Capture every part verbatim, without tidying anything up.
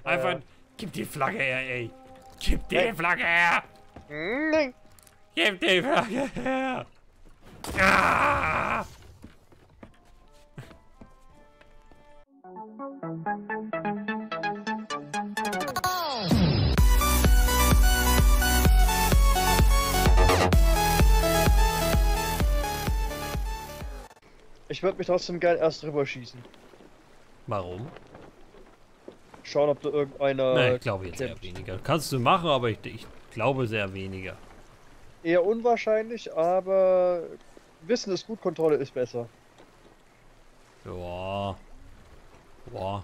Einfach, Ja. gib die Flagge her, ey. Gib die Hey. Flagge her. Nein. Gib die Flagge her. Ah! Ich würde mich trotzdem gern erst drüber schießen. Warum? Schauen, ob da irgendeiner... Ne, ich glaube jetzt kennt. eher weniger. Kannst du machen, aber ich, ich glaube sehr weniger. Eher unwahrscheinlich, aber Wissen ist gut, Kontrolle ist besser. Ja. Boah.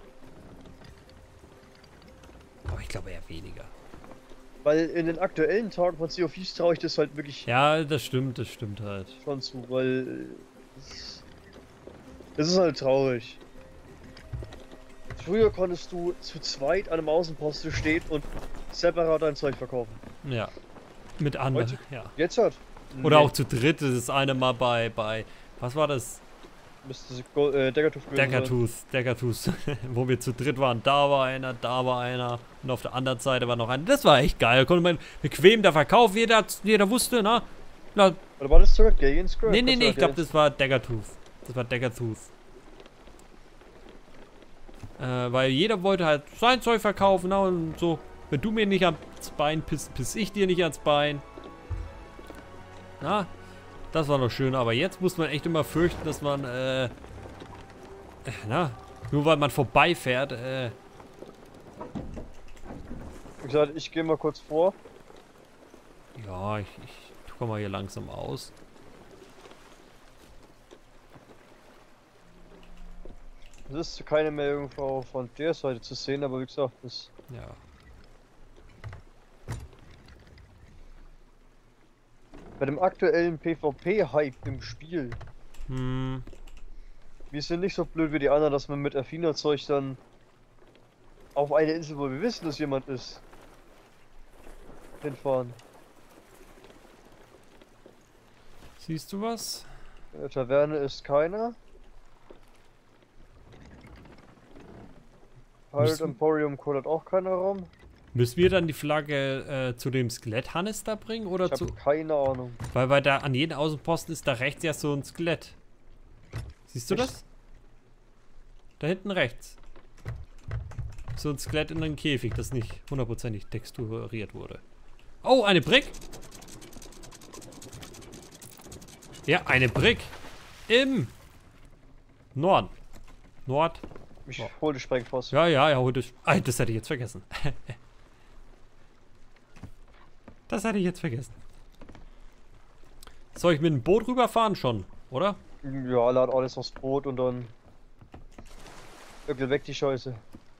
Aber ich glaube eher weniger. Weil in den aktuellen Tagen von Sea of Thieves traue ich das halt wirklich Ja, das stimmt, das stimmt halt. schon zu, weil... Es, es ist halt traurig. Früher konntest du zu zweit an einem Außenposten stehen und separat dein Zeug verkaufen. Ja. Mit anderen, Heute- ja. Jetzt halt. Oder Nee, auch zu dritt, das ist eine mal bei, bei, was war das? müsste es Go- äh, Daggertooth gewesen sein. Daggertooth, Daggertooth, wo wir zu dritt waren. Da war einer, da war einer und auf der anderen Seite war noch einer. Das war echt geil. Da konnte man bequem da verkaufen. Jeder, jeder wusste, na? na Oder war das sogar Gay Scrap? nee, nee, Das nee, war ich glaube, Gay. das war Daggertooth. Das war Daggertooth. Äh, weil jeder wollte halt sein Zeug verkaufen, na, und so. Wenn du mir nicht ans Bein pisst, piss ich dir nicht ans Bein. Na, das war noch schön, aber jetzt muss man echt immer fürchten, dass man, äh, na, nur weil man vorbeifährt, äh, Wie gesagt, ich gehe mal kurz vor. ja, ich, ich komme mal hier langsam aus. Es ist keine Meldung von von der Seite zu sehen, aber wie gesagt, das Ja. bei dem aktuellen PvP-Hype im Spiel. Hm, Wir sind nicht so blöd wie die anderen, dass man mit Erfinderzeug dann auf eine Insel, wo wir wissen, dass jemand ist, hinfahren. siehst du was? In der Taverne ist keiner. Pirate Müssen- Emporium kodert auch keiner rum. Müssen wir dann die Flagge äh, zu dem Skelett Hannes da bringen oder Ich zu... habe keine Ahnung. Weil, weil da an jedem Außenposten ist da rechts ja so ein Skelett. Siehst du Echt? das? Da hinten rechts. So ein Skelett in einem Käfig, das nicht hundertprozentig texturiert wurde. Oh, eine Brick! Ja, eine Brick. Im Norden. Nord. Ich Oh. hol die Sprengfass. Ja, ja, ja, heute. Ah, das hätte ich jetzt vergessen. Das hatte ich jetzt vergessen. Soll ich mit dem Boot rüberfahren schon, oder? Ja, lad alles aufs Boot und dann. Öppel weg die Scheiße.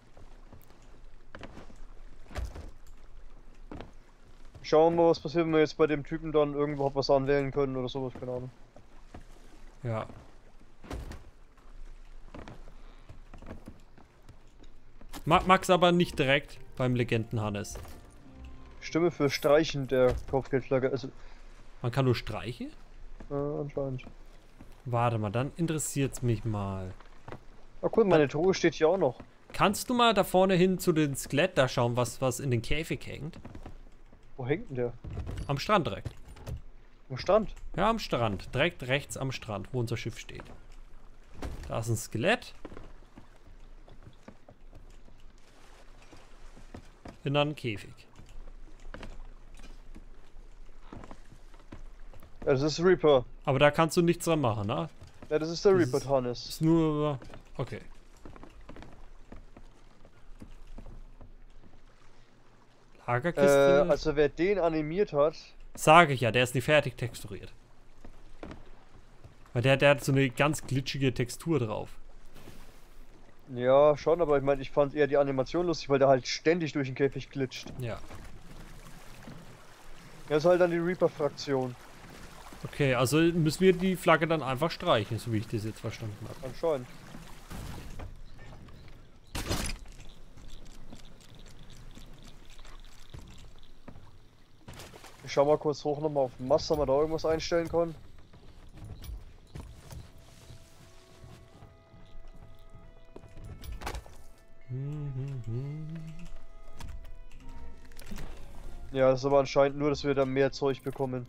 Schauen wir mal, was passiert, wenn wir jetzt bei dem Typen dann irgendwo was anwählen können oder sowas, keine Ahnung. Ja. Mag, mag's aber nicht direkt beim Legenden Hannes. Stimme für Streichen der Kopfgeldflagge, also Man kann nur streichen? äh, anscheinend. Warte mal, dann interessiert's mich mal. Ah cool, meine Truhe steht hier auch noch. Kannst du mal da vorne hin zu den Skelett da schauen, was, was in den Käfig hängt? Wo hängt denn der? Am Strand direkt. Am Strand? Ja, am Strand. Direkt rechts am Strand, wo unser Schiff steht. Da ist ein Skelett. In einem Käfig. Ja, das ist Reaper. Aber da kannst du nichts dran machen, ne? Ja, das ist der Das Reaper ist- Harness. Ist nur... Okay. Äh, Lagerkiste. also wer den animiert hat, Sage ich ja, der ist nicht fertig texturiert. Weil der, der hat so eine ganz glitschige Textur drauf. ja schon, aber ich meine, ich fand eher die Animation lustig, weil der halt ständig durch den Käfig glitscht. Ja. Das ist halt dann die Reaper-Fraktion, Okay, also müssen wir die Flagge dann einfach streichen, so wie ich das jetzt verstanden habe. anscheinend. Ich schau mal kurz hoch nochmal auf den Mast, ob man da irgendwas einstellen kann. Ja, das ist aber anscheinend nur, dass wir dann mehr Zeug bekommen.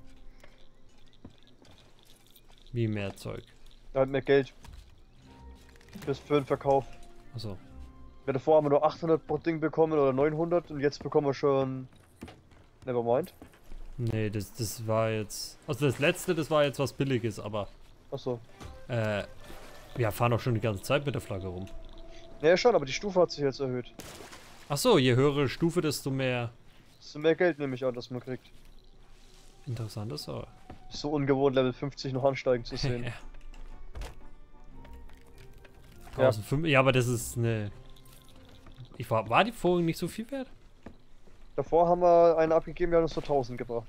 Wie mehr Zeug. Halt mehr Geld. Fürs für den Verkauf. Achso. Ja, davor haben wir nur achthundert pro Ding bekommen oder neunhundert und jetzt bekommen wir schon... Nevermind. Nee, das, das war jetzt... Also das letzte, das war jetzt was Billiges, aber... Achso. Äh... Wir fahren auch schon die ganze Zeit mit der Flagge rum. Ja, schon, aber die Stufe hat sich jetzt erhöht. Achso, je höhere Stufe, desto mehr... Desto mehr Geld nehme ich an, dass man kriegt. Interessantes, aber... So ungewohnt Level fünfzig noch ansteigen zu sehen. Ja. ja, aber das ist eine... Ich war, war die vorhin nicht so viel wert? Davor haben wir eine abgegeben, die hat uns so tausend gebracht.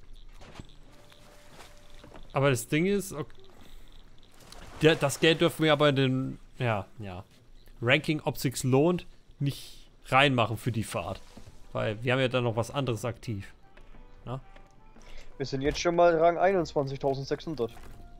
Aber das Ding ist... Okay, der, das Geld dürfen wir aber in den... Ja, ja. Ranking, ob sich's lohnt, nicht reinmachen für die Fahrt. Weil wir haben ja dann noch was anderes aktiv. Na? Wir sind jetzt schon mal Rang einundzwanzigtausendsechshundert.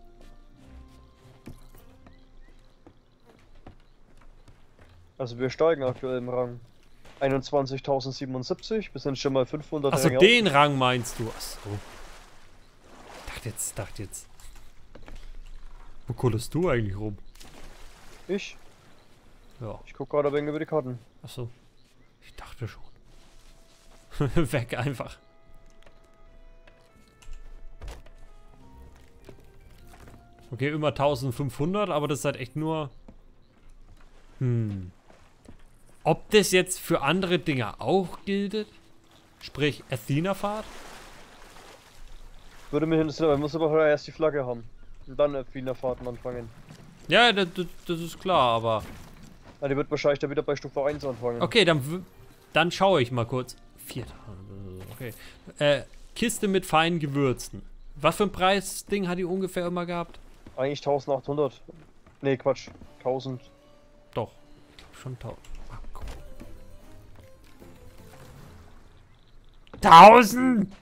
Also wir steigen aktuell im Rang einundzwanzigtausendsiebenundsiebzig. Wir sind schon mal fünfhundert. Achso, den Rang meinst du? Achso. Dachte jetzt, dachte jetzt. Wo kollest du eigentlich rum? Ich? Ja. Ich guck gerade ein wenig über die Karten. Achso. Ich dachte schon. Weg einfach. Okay, immer eintausendfünfhundert, aber das ist halt echt nur... Hm. Ob das jetzt für andere Dinge auch gilt? Sprich, Athena-Fahrt? Würde mich interessieren, aber man muss aber vorher erst die Flagge haben. Und dann Athena-Fahrten anfangen. Ja, das, das, das ist klar, aber... Ja, die wird wahrscheinlich dann wieder bei Stufe eins anfangen. Okay, dann, dann schaue ich mal kurz. Vierter. Okay. Äh, Kiste mit feinen Gewürzen. Was für ein Preisding hat die ungefähr immer gehabt? Eigentlich eintausendachthundert. Nee, Quatsch. tausend. Doch. Ich glaube schon tausend. Ach, guck. tausend!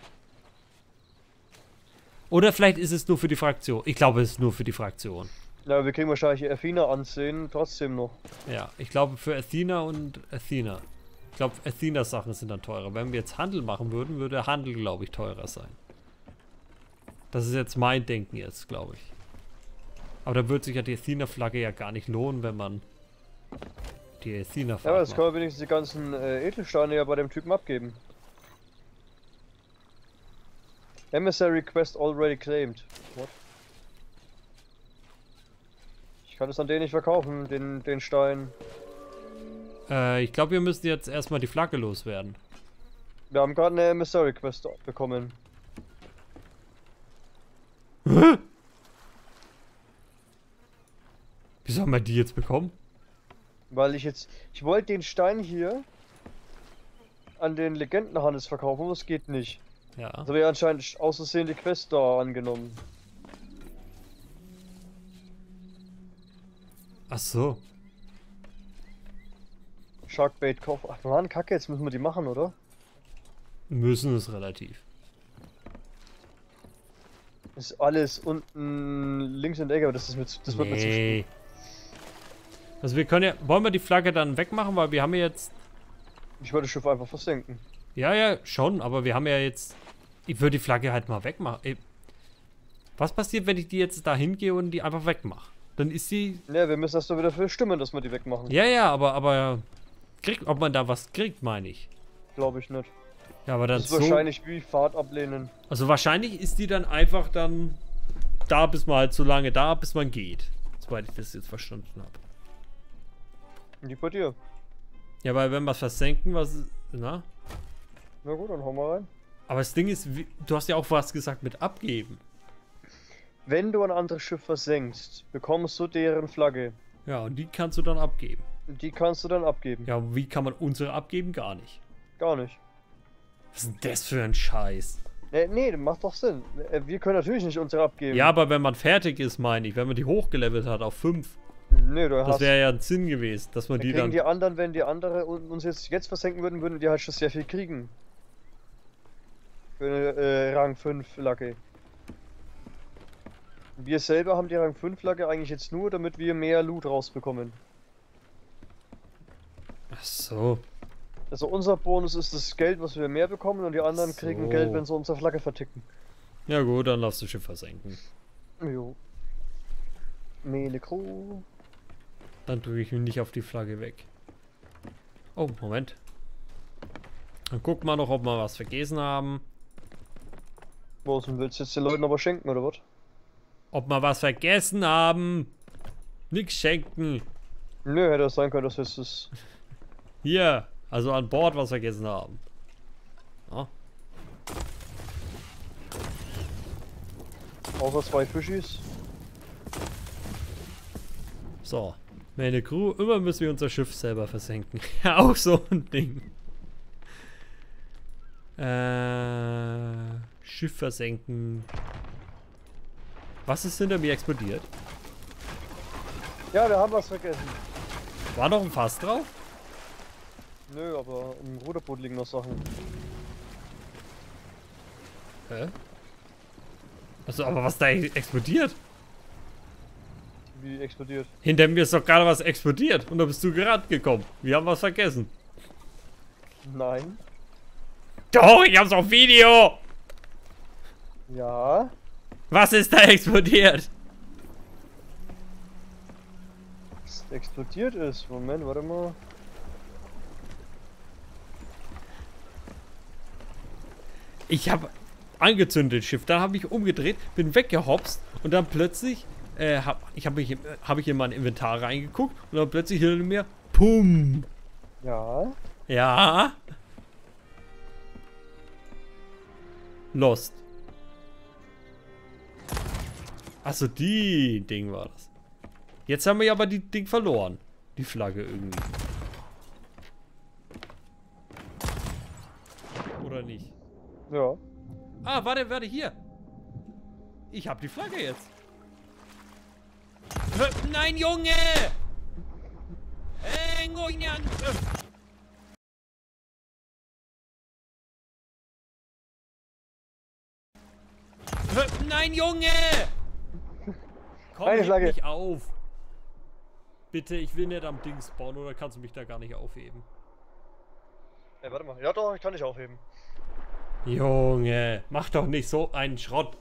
Oder vielleicht ist es nur für die Fraktion. Ich glaube, es ist nur für die Fraktion. Ja, wir kriegen wahrscheinlich Athena ansehen, trotzdem noch. Ja, ich glaube für Athena und Athena. Ich glaube, Athenas Sachen sind dann teurer. Wenn wir jetzt Handel machen würden, würde Handel, glaube ich, teurer sein. Das ist jetzt mein Denken jetzt, glaube ich. Aber da würde sich ja die Athena-Flagge ja gar nicht lohnen, wenn man die Athena-Flagge. Ja, aber jetzt können wir wenigstens die ganzen äh, Edelsteine ja bei dem Typen abgeben. Emissary Quest already claimed. What? Ich kann es an den nicht verkaufen, den, den Stein. Äh, ich glaube, wir müssen jetzt erstmal die Flagge loswerden. Wir haben gerade eine Emissary Quest bekommen. Hä? Wieso haben wir die jetzt bekommen? Weil ich jetzt... Ich wollte den Stein hier an den Legendenhannes verkaufen, aber es geht nicht. Ja. Also wir anscheinend aus Versehen die Quest da angenommen. Ach so. Sharkbait Kauf. Ach man, Kacke, jetzt müssen wir die machen, oder? Müssen es relativ. Ist alles unten links in der Ecke, aber das, ist mit, das wird mir zu Nee. Also wir können ja... Wollen wir die Flagge dann wegmachen, weil wir haben ja jetzt... Ich würde das Schiff einfach versenken. Ja, ja, schon, aber wir haben ja jetzt... Ich würde die Flagge halt mal wegmachen. Ey, was passiert, wenn ich die jetzt da hingehe und die einfach wegmache? Dann ist sie... Ne, wir müssen erst mal wieder dafür stimmen, dass wir die wegmachen. Ja, ja, aber... aber kriegt, ob man da was kriegt, meine ich. Glaube ich nicht. Ja, aber dann Das ist so... wahrscheinlich wie Fahrt ablehnen. Also wahrscheinlich ist die dann einfach dann... Da, bis man halt so lange da, bis man geht. Soweit ich das jetzt verstanden habe. Und die bei dir. Ja, weil wenn wir es versenken, was... Na? Na gut, dann hauen wir rein. Aber das Ding ist, wie, du hast ja auch was gesagt mit abgeben. Wenn du ein anderes Schiff versenkst, bekommst du deren Flagge. Ja, und die kannst du dann abgeben. Und die kannst du dann abgeben. Ja, wie kann man unsere abgeben? Gar nicht. Gar nicht. Was ist denn das für ein Scheiß? Nee, nee, das macht doch Sinn. Äh, Wir können natürlich nicht unsere abgeben. Ja, aber wenn man fertig ist, meine ich, wenn man die hochgelevelt hat auf fünf, Nee, du das hast... wäre ja ein Sinn gewesen, dass man Dann die kriegen dann... die anderen, wenn die andere un- uns jetzt, jetzt versenken würden, würden die halt schon sehr viel kriegen. Für eine äh, Rang fünf Flagge. Wir selber haben die Rang fünf Flagge eigentlich jetzt nur, damit wir mehr Loot rausbekommen. Ach so. Also unser Bonus ist das Geld, was wir mehr bekommen und die anderen So. kriegen Geld, wenn sie unsere Flagge verticken. Ja gut, dann darfst du Schiff versenken. Jo. Mele Crew. Dann drücke ich mich nicht auf die Flagge weg. Oh, Moment. Dann guck mal noch, ob wir was vergessen haben. Was, und willst du jetzt den Leuten aber schenken, oder was? Ob wir was vergessen haben. Nix schenken. Nö, hätte es sein können, dass wir jetzt das... Hier, also an Bord was vergessen haben. Ja. Außer zwei Fischis. So. Meine Crew, immer müssen wir unser Schiff selber versenken. Auch so ein Ding. Äh, Schiff versenken. Was ist hinter mir explodiert? Ja, wir haben was vergessen. War noch ein Fass drauf? Nö, aber im Ruderboot liegen noch Sachen. Hä? Also, aber was da ex- explodiert? Wie explodiert. Hinter mir ist doch gerade was explodiert und da bist du gerade gekommen. Wir haben was vergessen. Nein. Doch, ich hab's auf Video! Ja. Was ist da explodiert? Was explodiert ist. Moment, warte mal. Ich habe angezündet Schiff, dann habe ich umgedreht, bin weggehopst und dann plötzlich äh, hab, ich habe mich habe ich in mein Inventar reingeguckt und dann plötzlich hinter mir pum. Ja. Ja. Lost. Achso, die Ding war das. Jetzt haben wir aber die Ding verloren. Die Flagge irgendwie. Oder nicht? Ja. Ah, warte, warte, hier. Ich hab die Flagge jetzt. Hä, nein, Junge! Äh, Nguyen. Hä, nein, Junge! Komm, Eine heb Flagge. mich auf. Bitte, ich will nicht am Ding spawnen, oder kannst du mich da gar nicht aufheben? Ey, warte mal. Ja doch, ich kann dich aufheben. Junge, mach doch nicht so einen Schrott.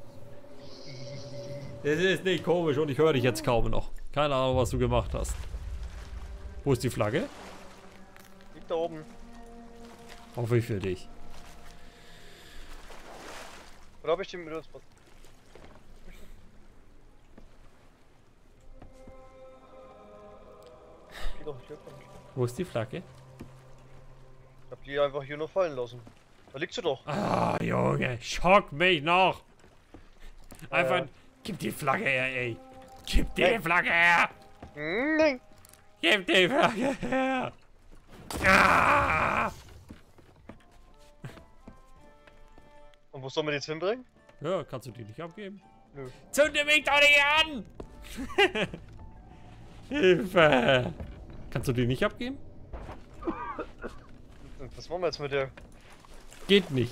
Das ist nicht komisch und ich höre dich jetzt kaum noch. Keine Ahnung, was du gemacht hast. Wo ist die Flagge? Liegt da oben. Hoffe ich für dich. Oder hab ich den benutzt? Geh doch hier. Wo ist die Flagge? Ich hab die einfach hier nur fallen lassen. Da liegt sie doch. Ah, Junge, schock mich noch. Einfach, Ja. gib die Flagge her, ey. Gib die Nein. Flagge her. Nein. Gib die Flagge her. Ah! Und wo soll man die jetzt hinbringen? Ja, kannst du die nicht abgeben? Nö. Zünde mich doch nicht an! Hilfe! Kannst du die nicht abgeben? Was machen wir jetzt mit der? Geht nicht.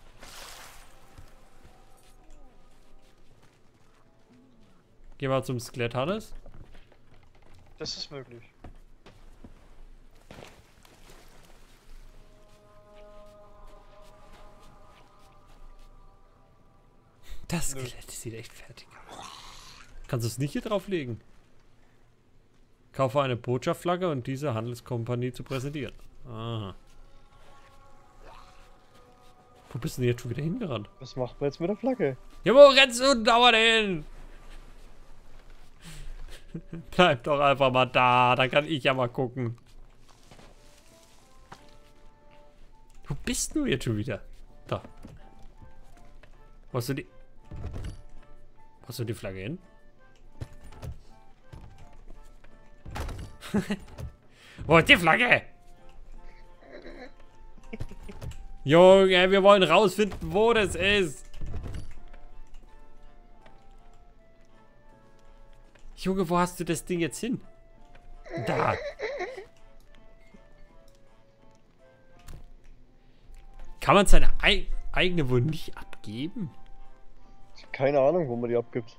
Geh mal zum Skelett, Hannes. Das ist möglich. Das Nö. Skelett sieht echt fertig aus. Kannst du es nicht hier drauflegen? Kaufe eine Botschaftsflagge und diese Handelskompanie zu präsentieren. Aha. Wo bist du denn jetzt schon wieder hingerannt? Was macht man jetzt mit der Flagge? Ja, wo rennst du dauernd hin? Bleib doch einfach mal da, dann kann ich ja mal gucken. Wo bist du jetzt schon wieder? Da. Wo hast du die... Wo hast du die Flagge hin? Wo ist die Flagge? Junge, wir wollen rausfinden, wo das ist. Junge, wo hast du das Ding jetzt hin? Da. Kann man seine ei eigene wohl nicht abgeben? Keine Ahnung, wo man die abgibt.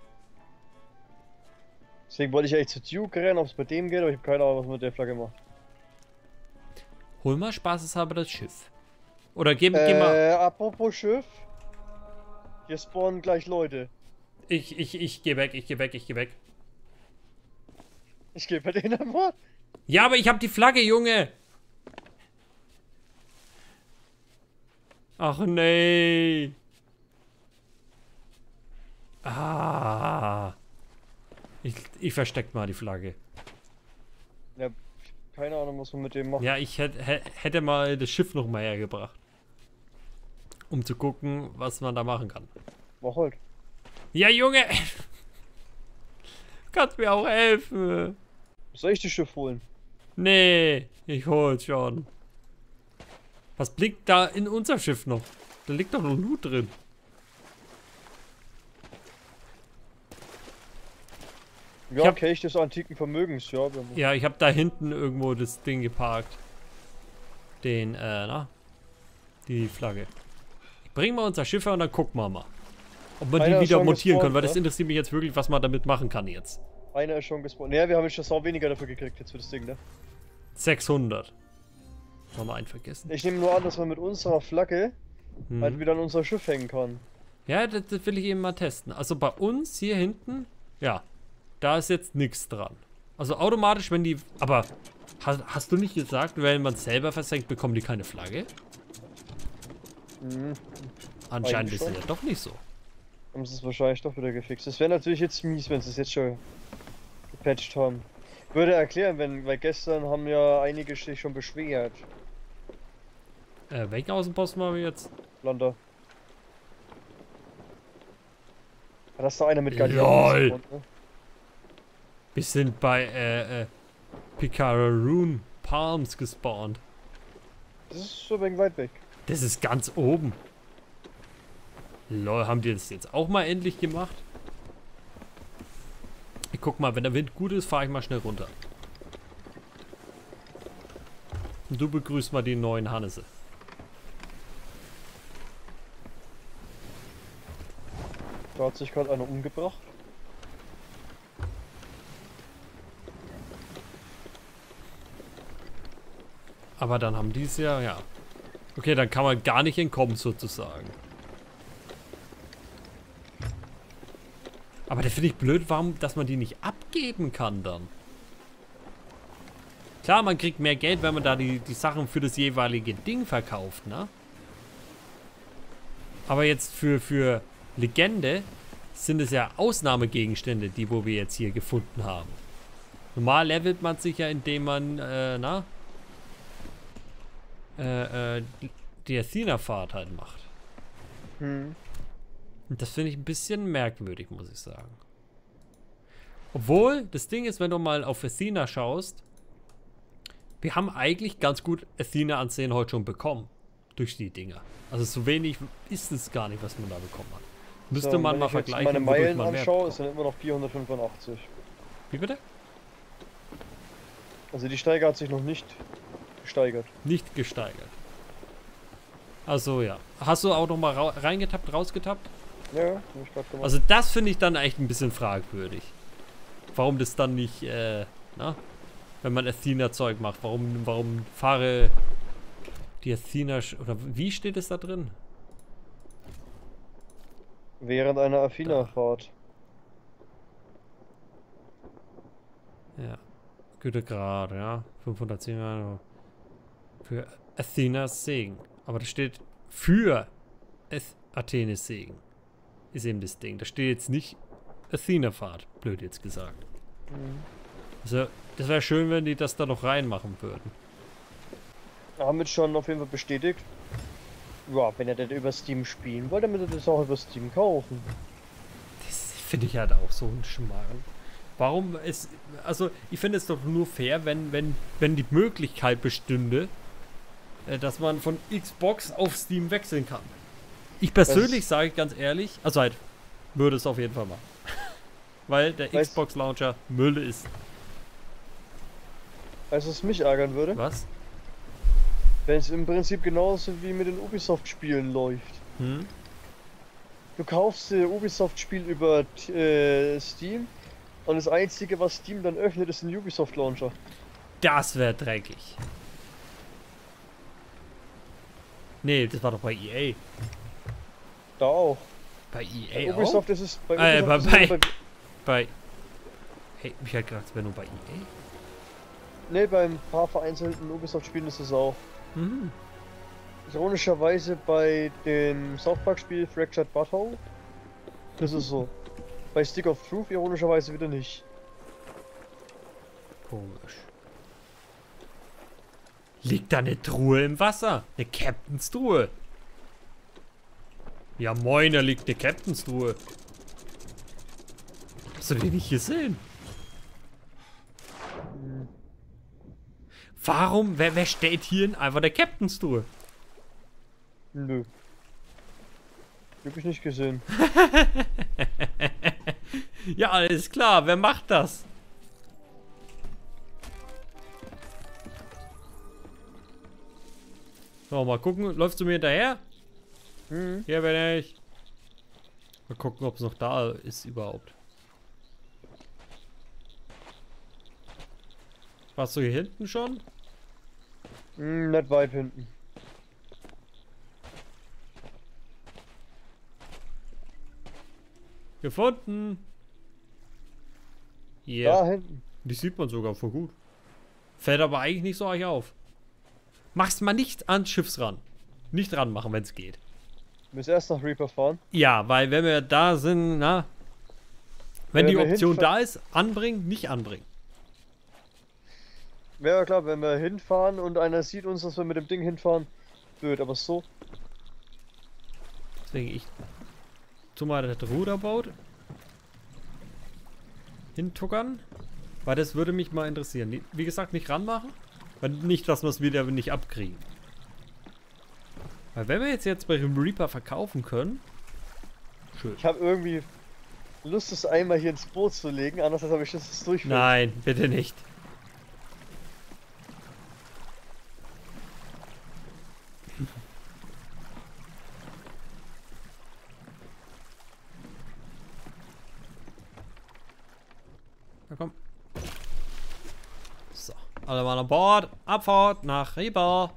Deswegen wollte ich eigentlich zu Duke rennen, ob es bei dem geht, aber ich habe keine Ahnung, was man mit der Flagge macht. Hol mal spaßeshalber das Schiff. Oder geh, äh, geh mal... Äh, apropos Schiff. Hier spawnen gleich Leute. Ich, ich, ich geh weg, ich geh weg, ich geh weg. Ich geh bei denen an Bord. Ja, aber ich hab die Flagge, Junge! Ach nee. Ah. Ich, ich versteck mal die Flagge. Ja, keine Ahnung, was man mit dem macht. Ja, ich hätte, hätte mal das Schiff noch mal hergebracht. Um zu gucken, was man da machen kann. Mach halt. Ja, Junge! Kannst mir auch helfen. Soll ich das Schiff holen? Nee, ich hol's schon. Was blinkt da in unser Schiff noch? Da liegt doch noch Loot drin. Ja, hab, Kelch des antiken Vermögens, ja. Ja, ich habe da hinten irgendwo das Ding geparkt. Den, äh, na? Die Flagge. Ich bring mal unser Schiff und dann gucken wir mal. Ob man Einer die wieder montieren gespawnt, kann, weil das ne? interessiert mich jetzt wirklich, was man damit machen kann jetzt. Einer ist schon gespawnt. Naja, wir haben jetzt schon sau weniger dafür gekriegt jetzt für das Ding, ne? sechshundert. Haben wir einen vergessen. Ich nehme nur an, dass man mit unserer Flagge Mhm. halt wieder an unser Schiff hängen kann. Ja, das, das will ich eben mal testen. Also bei uns hier hinten, ja, da ist jetzt nichts dran. Also automatisch, wenn die, aber hast, hast du nicht gesagt, wenn man selber versenkt, bekommen die keine Flagge? Mhm. Anscheinend ist schon. es ja doch nicht so. Haben sie es wahrscheinlich doch wieder gefixt. Das wäre natürlich jetzt mies, wenn sie es jetzt schon gepatcht haben. Würde erklären, wenn, weil gestern haben ja einige sich schon beschwert. Äh, welchen Außenposten haben wir jetzt? Lander. Hat das da einer mit Lol. Galeonen? Ne? Wir sind bei, äh, äh, Picaroon Palms gespawnt. Das ist so ein wenig weit weg. Das ist ganz oben. Lol, haben die das jetzt auch mal endlich gemacht? Ich guck mal, wenn der Wind gut ist, fahre ich mal schnell runter. Und du begrüßt mal die neuen Hannese. Da hat sich gerade einer umgebracht. Aber dann haben die es ja, ja. Okay, dann kann man gar nicht entkommen sozusagen. Aber das finde ich blöd, warum, dass man die nicht abgeben kann dann. Klar, man kriegt mehr Geld, wenn man da die, die Sachen für das jeweilige Ding verkauft, ne? Aber jetzt für, für Legende sind es ja Ausnahmegegenstände, die wo wir jetzt hier gefunden haben. Normal levelt man sich ja, indem man, äh, na? Äh, äh, die Athena-Fahrt halt macht. Hm. Und das finde ich ein bisschen merkwürdig, muss ich sagen. Obwohl, das Ding ist, wenn du mal auf Athena schaust, wir haben eigentlich ganz gut Athena-Ansehen heute schon bekommen. Durch die Dinger. Also so wenig ist es gar nicht, was man da bekommen hat. Müsste So, man wenn mal ich jetzt vergleichen, meine wodurch Meilen man mehr anschaue, bekommt. sind immer noch vierhundertfünfundachtzig. Wie bitte? Also die Steiger hat sich noch nicht gesteigert. Nicht gesteigert. Also ja. Hast du auch noch mal ra reingetappt, rausgetappt? Ja, hab ich gerade gemacht. Also das finde ich dann echt ein bisschen fragwürdig. Warum das dann nicht, äh, na? Wenn man Athena-Zeug macht. Warum, warum fahre die Athena, oder wie steht es da drin? Während einer Athena-Fahrt. Ja. Gütegrad, ja. fünfhundertzehn Euro. Für Athenas Segen. Aber das steht für Ath Athenes Segen. Ist eben das Ding. Da steht jetzt nicht Athena-Fahrt. Blöd jetzt gesagt. Mhm. Also, das wäre schön, wenn die das da noch reinmachen würden. Haben wir schon auf jeden Fall bestätigt. Ja, wenn er das über Steam spielen wollte, dann müsste er das auch über Steam kaufen. Das finde ich halt auch so ein Schmarrn. Warum ist. Also, ich finde es doch nur fair, wenn, wenn, wenn die Möglichkeit bestünde, äh, dass man von Xbox auf Steam wechseln kann. Ich persönlich sage ich ganz ehrlich, also halt, würde es auf jeden Fall machen. Weil der Weiß- Xbox Launcher Müll ist. Weißt du, was mich ärgern würde? Was? Wenn es im Prinzip genauso wie mit den Ubisoft-Spielen läuft. Hm? Du kaufst dir Ubisoft-Spiel über äh, Steam und das einzige, was Steam dann öffnet, ist ein Ubisoft-Launcher. Das wäre dreckig. Nee, das war doch bei E A. Da auch. Bei E A Bei auch? Ubisoft ist es bei Äh, Ubisoft bei, ist es bei, bei, bei... Hey, mich hat gedacht, es wäre nur bei E A. nee, bei ein paar vereinzelten Ubisoft-Spielen ist es auch. Mhm. Ironischerweise bei dem South Park-Spiel Fractured Butthole ist es so. Bei Stick of Truth ironischerweise wieder nicht. Komisch. Liegt da eine Truhe im Wasser? Eine Captain's Truhe. Ja moin, da liegt eine Captain's Truhe. Hast du die nicht gesehen? Hm. Warum? Wer, wer stellt hier einfach der Captain's Truhe? Nö. Hab ich nicht gesehen. Ja, alles klar. Wer macht das? So, mal gucken. Läufst du mir hinterher? Hm. Hier bin ich. Mal gucken, ob es noch da ist überhaupt. Warst du hier hinten schon? Hm, nicht weit hinten. Gefunden. Yeah. Da hinten. Die sieht man sogar voll gut. Fällt aber eigentlich nicht so euch auf. Mach's mal nicht ans Schiffs ran. Nicht ranmachen, wenn es geht. Müssen erst nach Reaper fahren. Ja, weil wenn wir da sind, na. Wenn, Wenn die wir Option hinfa- da ist, anbringen, nicht anbringen. Wäre ja klar, wenn wir hinfahren und einer sieht uns, dass wir mit dem Ding hinfahren. Blöd, aber so. Deswegen ich tu mal das Ruderboot hintuckern. Weil das würde mich mal interessieren. Nie- Wie gesagt, nicht ranmachen. Weil nicht, dass wir es wieder nicht abkriegen. Weil wenn wir jetzt jetzt bei dem Reaper verkaufen können. Schön. Ich habe irgendwie Lust, das einmal hier ins Boot zu legen, anders habe ich das durchführen. Nein, bitte nicht. Na komm. So, alle mal an Bord. Abfahrt nach Reaper.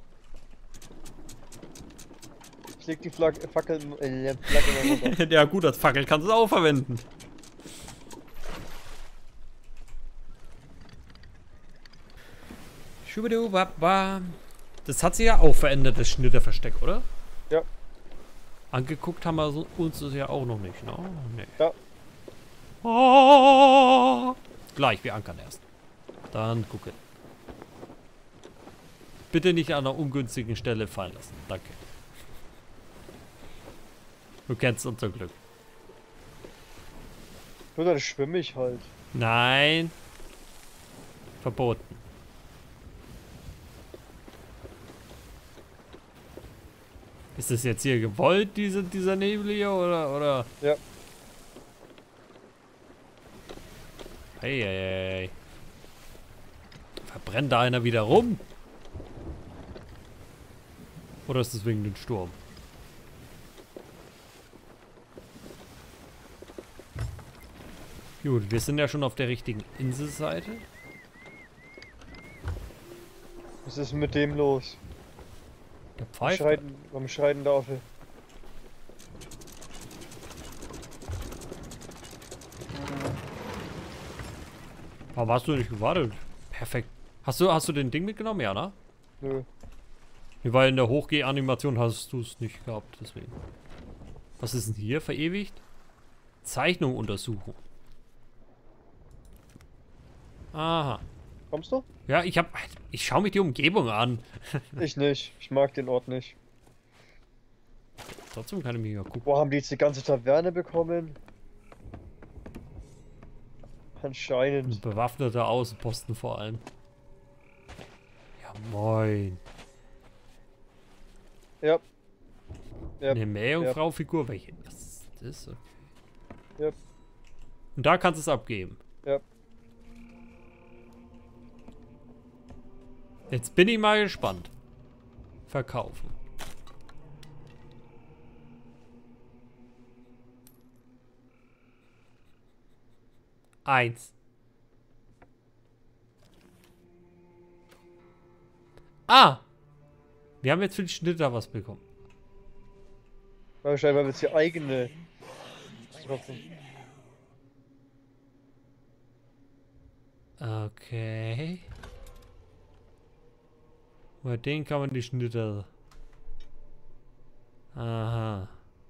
Ich leg die Flagge, Fackel, äh, Flagge mal runter. Ja gut, als Fackel kannst du es auch verwenden. Schubidubaba. Das hat sich ja auch verändert, das Schnitterversteck, oder? Ja. Angeguckt haben wir so, uns das ja auch noch nicht, ne? Nee. Ja. Oh. Gleich, wir ankern erst. Dann gucken. Bitte nicht an einer ungünstigen Stelle fallen lassen. Danke. Du kennst unser Glück. Nur dann schwimme ich halt. Nein. Verboten. Ist das jetzt hier gewollt, diese, dieser Nebel hier, oder, oder? Ja. Hey, hey, hey. Verbrennt da einer wieder rum? Oder ist das wegen dem Sturm? Gut, wir sind ja schon auf der richtigen Inselseite. Was ist mit dem los? Der Warum pfeift. schreiten, warum schreiten da Affe? Warum hast du nicht gewartet? Perfekt. Hast du, hast du den Ding mitgenommen? Ja, ne? Nö. Nee, weil in der Hochgeh-Animation hast du es nicht gehabt, deswegen. Was ist denn hier verewigt? Zeichnung untersuchen. Aha. Kommst du? Ja, ich hab. Ich schaue mir die Umgebung an. Ich nicht. Ich mag den Ort nicht. Trotzdem kann ich mich ja gucken. Boah, haben die jetzt die ganze Taverne bekommen? Ein Anscheinend. bewaffneter Außenposten vor allem. Ja, moin. Ja. Ja. Eine Meerjungfrau-Figur? Welche? Was ist das? Okay. Ja. Und da kannst du es abgeben. Ja. Jetzt bin ich mal gespannt. Verkaufen. Eins. Ah! Wir haben jetzt für die Schnitter was bekommen. Wahrscheinlich, weil wir jetzt die eigene. Okay. Bei denen kann man die Schnitte. Aha.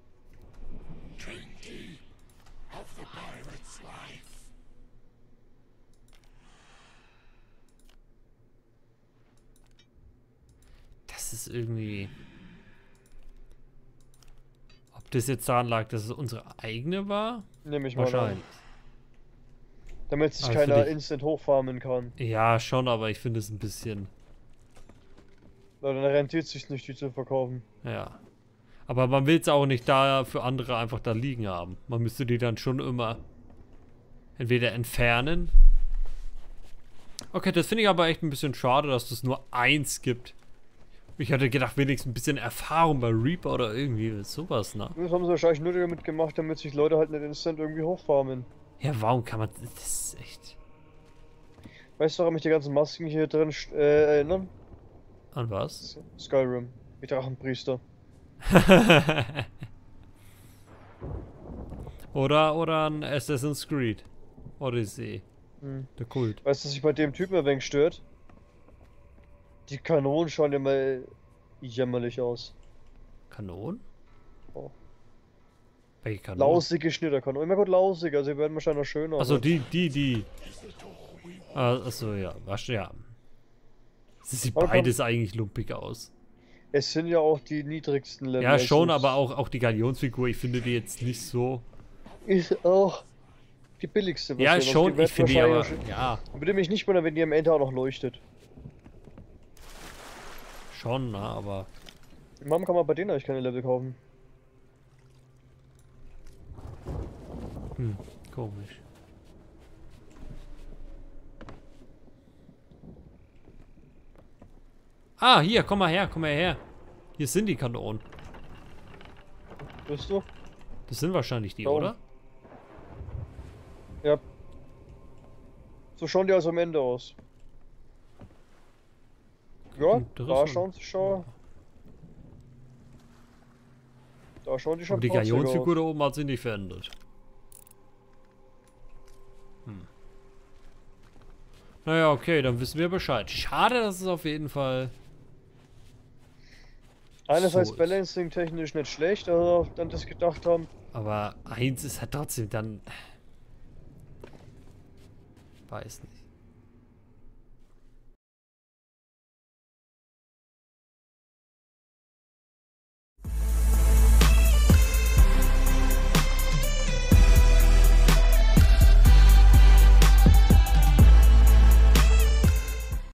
Das ist irgendwie. Ob das jetzt daran lag, dass es unsere eigene war? Nehme ich mal an. Wahrscheinlich. Damit sich Aber keiner für dich- instant hochfarmen kann. Ja, schon, aber ich finde es ein bisschen. Weil dann rentiert sich nicht, die zu verkaufen. Ja. Aber man will es auch nicht da für andere einfach da liegen haben. Man müsste die dann schon immer entweder entfernen. Okay, das finde ich aber echt ein bisschen schade, dass es nur eins gibt. Ich hatte gedacht, wenigstens ein bisschen Erfahrung bei Reaper oder irgendwie sowas, ne? Das haben sie wahrscheinlich nur damit gemacht, damit sich Leute halt nicht instant irgendwie hochfarmen. Ja, warum kann man. Das ist echt. Weißt du, warum mich die ganzen Masken hier drin st- äh, erinnern? An was? Skyrim. Wie Drachenpriester. oder, oder an Assassin's Creed. Odyssey. Hm. Der Kult. Weißt du, was sich bei dem Typen ein wenig stört? Die Kanonen schauen immer jämmerlich aus. Kanon? Oh. Welche Kanon? Lausige Schnitterkanonen. Immer gut lausig, also sie werden wahrscheinlich noch schöner. Achso, aber- die, die, die. Ah, achso, ja. Was, ja. Es sieht Aber komm. beides eigentlich lumpig aus. Es sind ja auch die niedrigsten Level. Ja, schon, also aber auch, auch die Galionsfigur, ich finde die jetzt nicht so. Ist auch die billigste Ja, Version, also schon, die wird ich finde die aber. wahrscheinlich- Ja, Würde mich nicht wundern, wenn die am Ende auch noch leuchtet. schon, na, aber. Warum kann man bei denen eigentlich keine Level kaufen? Hm, komisch. Ah, hier, komm mal her, komm mal her. Hier sind die Kanonen. Bist du? Das sind wahrscheinlich die, Da oben. oder? Ja. So schauen die also am Ende aus. Ja, da Interessant. schauen sie schon. Da schauen die schon Aber die protziger Galionsfigur aus. da oben hat sich nicht verändert. Hm. Naja, okay, dann wissen wir Bescheid. Schade, dass es auf jeden Fall. Einerseits so ist. Balancing technisch nicht schlecht, aber dann das gedacht haben. Aber eins ist halt trotzdem dann. Weiß nicht.